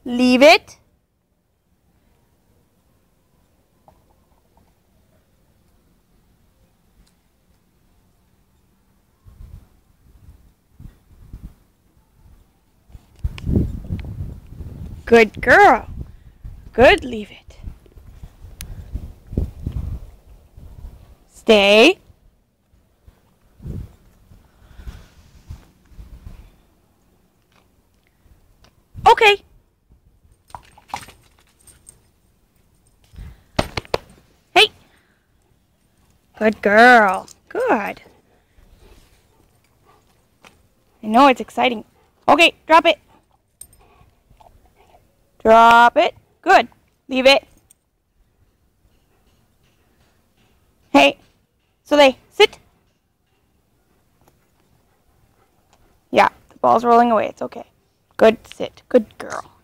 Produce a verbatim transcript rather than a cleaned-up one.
Leave it. Good girl. Good, leave it. Stay. Okay. Hey. Good girl. Good. I know it's exciting. Okay, drop it. Drop it. Good. Leave it. Hey. Soleil, sit. Yeah, the ball's rolling away. It's okay. Good, sit. Good girl.